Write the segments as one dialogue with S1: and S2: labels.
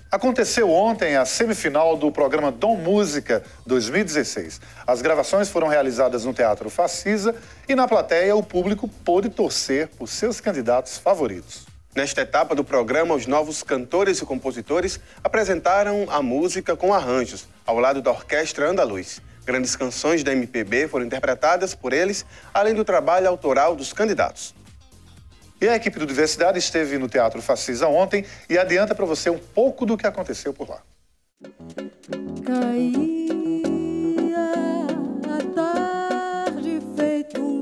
S1: Aconteceu ontem a semifinal do programa Dom Música 2016. As gravações foram realizadas no Teatro Facisa e na plateia o público pôde torcer por seus candidatos favoritos.
S2: Nesta etapa do programa, os novos cantores e compositores apresentaram a música com arranjos, ao lado da Orquestra Andaluz. Grandes canções da MPB foram interpretadas por eles, além do trabalho autoral dos candidatos. E a equipe do Diversidade esteve no Teatro Facisa ontem e adianta para você um pouco do que aconteceu por lá.
S3: Caía a tarde feito um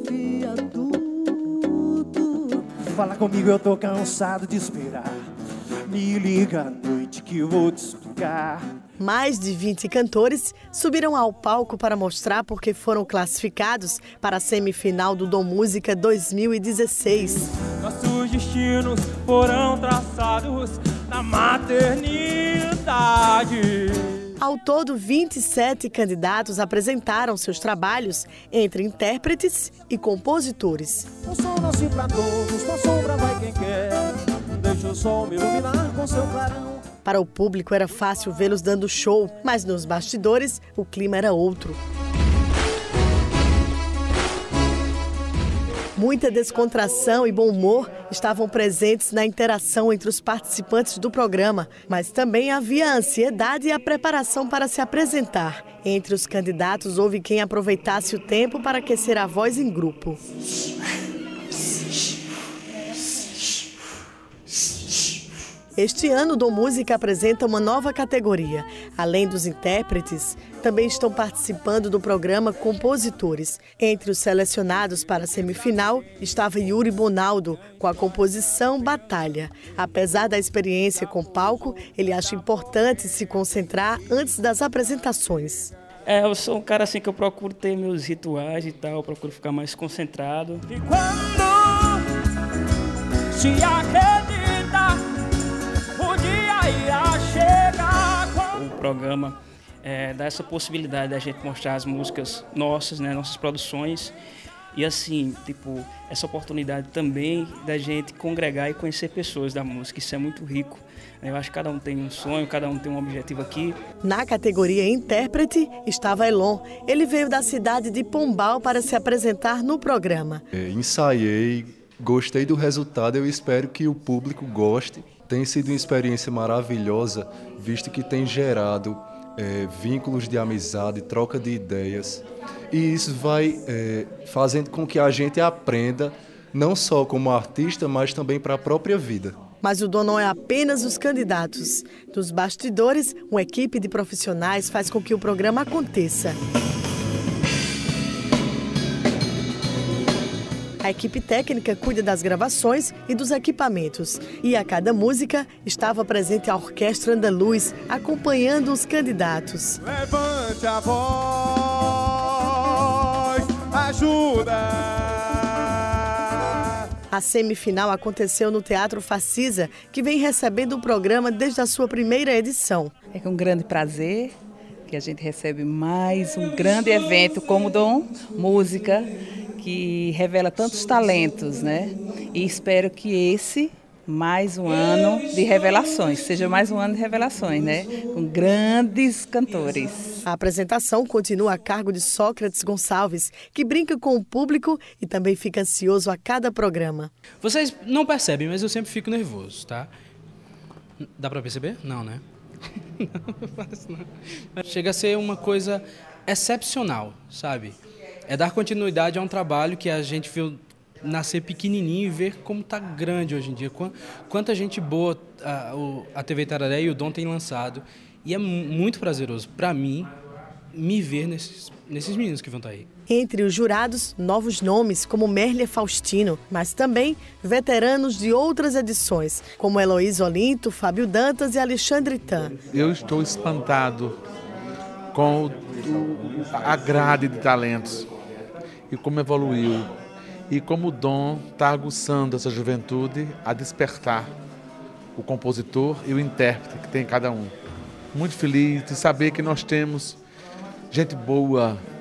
S3: viaduto. Fala comigo, eu tô cansado de esperar. Me liga à noite que eu vou te explicar.
S4: Mais de 20 cantores subiram ao palco para mostrar por que foram classificados para a semifinal do Dom Música 2016.
S3: Nossos destinos foram traçados na maternidade.
S4: Ao todo, 27 candidatos apresentaram seus trabalhos entre intérpretes e compositores.
S3: O sol nasce pra todos, com a sombra vai quem quer. Deixa o sol me iluminar com seu clarão.
S4: Para o público era fácil vê-los dando show, mas nos bastidores o clima era outro. Muita descontração e bom humor estavam presentes na interação entre os participantes do programa, mas também havia a ansiedade e a preparação para se apresentar. Entre os candidatos houve quem aproveitasse o tempo para aquecer a voz em grupo. Este ano, o Dom Música apresenta uma nova categoria. Além dos intérpretes, também estão participando do programa compositores. Entre os selecionados para a semifinal estava Yuri Bonaldo, com a composição Batalha. Apesar da experiência com palco, ele acha importante se concentrar antes das apresentações.
S5: Eu sou um cara assim que eu procuro ter meus rituais e tal, eu procuro ficar mais concentrado.
S3: E quando se acredita,
S5: o programa dá essa possibilidade da gente mostrar as músicas nossas, né, nossas produções. E assim, tipo, essa oportunidade também da gente congregar e conhecer pessoas da música. Isso é muito rico. Eu acho que cada um tem um sonho, cada um tem um objetivo aqui.
S4: Na categoria intérprete estava Elon. Ele veio da cidade de Pombal para se apresentar no programa.
S6: Ensaiei, gostei do resultado, eu espero que o público goste. Tem sido uma experiência maravilhosa, visto que tem gerado vínculos de amizade, troca de ideias. E isso vai fazendo com que a gente aprenda, não só como artista, mas também para a própria vida.
S4: Mas o dom não é apenas os candidatos. Dos bastidores, uma equipe de profissionais faz com que o programa aconteça. A equipe técnica cuida das gravações e dos equipamentos. E a cada música estava presente a Orquestra Andaluz, acompanhando os candidatos.
S3: Levante a voz, ajuda!
S4: A semifinal aconteceu no Teatro Facisa, que vem recebendo o programa desde a sua primeira edição.
S7: É com grande prazer que a gente recebe mais um grande evento como Dom Música, que revela tantos talentos, né? E espero que esse, mais um ano de revelações, seja mais um ano de revelações, né? Com grandes cantores.
S4: A apresentação continua a cargo de Sócrates Gonçalves, que brinca com o público e também fica ansioso a cada programa.
S8: Vocês não percebem, mas eu sempre fico nervoso, tá? Dá pra perceber? Não, né? Não. Chega a ser uma coisa excepcional, sabe? É dar continuidade a um trabalho que a gente viu nascer pequenininho e ver como está grande hoje em dia. Quanta gente boa a TV Tararé e o Dom têm lançado. E é muito prazeroso, para mim, me ver nesses meninos que vão estar aí.
S4: Entre os jurados, novos nomes como Merlia Faustino, mas também veteranos de outras edições, como Heloísa Olinto, Fábio Dantas e Alexandre Tan.
S9: Eu estou espantado com a grade de talentos e como evoluiu. E como o Dom está aguçando essa juventude a despertar o compositor e o intérprete que tem cada um. Muito feliz de saber que nós temos gente boa,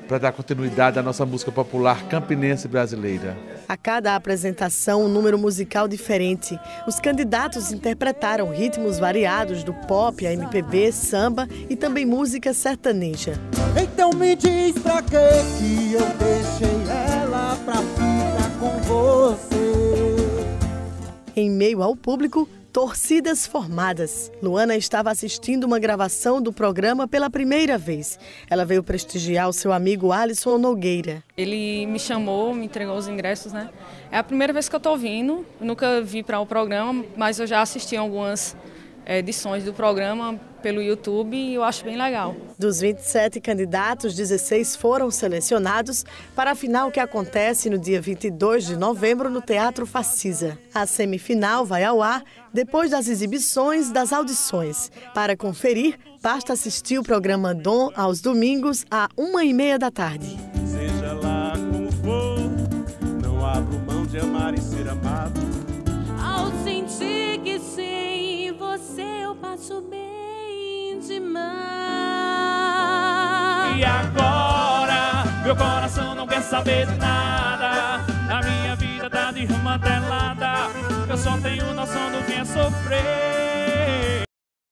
S9: para dar continuidade à nossa música popular campinense brasileira.
S4: A cada apresentação, um número musical diferente. Os candidatos interpretaram ritmos variados do pop, a MPB, samba e também música sertaneja.
S3: Então me diz pra que eu deixei ela pra ficar com você.
S4: Em meio ao público, torcidas formadas. Luana estava assistindo uma gravação do programa pela primeira vez. Ela veio prestigiar o seu amigo Alisson Nogueira.
S10: Ele me chamou, me entregou os ingressos, né? É a primeira vez que eu estou vindo. Eu nunca vi para o programa, mas eu já assisti algumas edições do programa pelo YouTube e eu acho bem legal.
S4: Dos 27 candidatos, 16 foram selecionados para a final que acontece no dia 22 de novembro no Teatro Facisa. A semifinal vai ao ar depois das exibições das audições. Para conferir, basta assistir o programa Dom aos domingos às 1h30 da tarde.
S11: Seja lá como for, não abro mão de amar e ser amado.
S12: Ao sentir que sem você eu passo bem demais.
S11: E agora, meu coração não quer saber de nada. A minha vida tá desmantelada. Eu só tenho noção do que é sofrer.